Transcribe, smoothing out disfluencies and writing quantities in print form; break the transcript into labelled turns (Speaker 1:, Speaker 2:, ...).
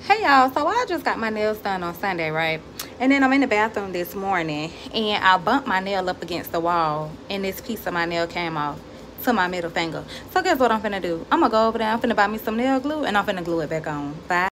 Speaker 1: Hey y'all, so I just got my nails done on Sunday, right? And then I'm in the bathroom this morning and I bumped my nail up against the wall and this piece of my nail came off to my middle finger. So guess what I'm finna do? I'm gonna go over there, I'm finna buy me some nail glue and I'm finna glue it back on. Bye.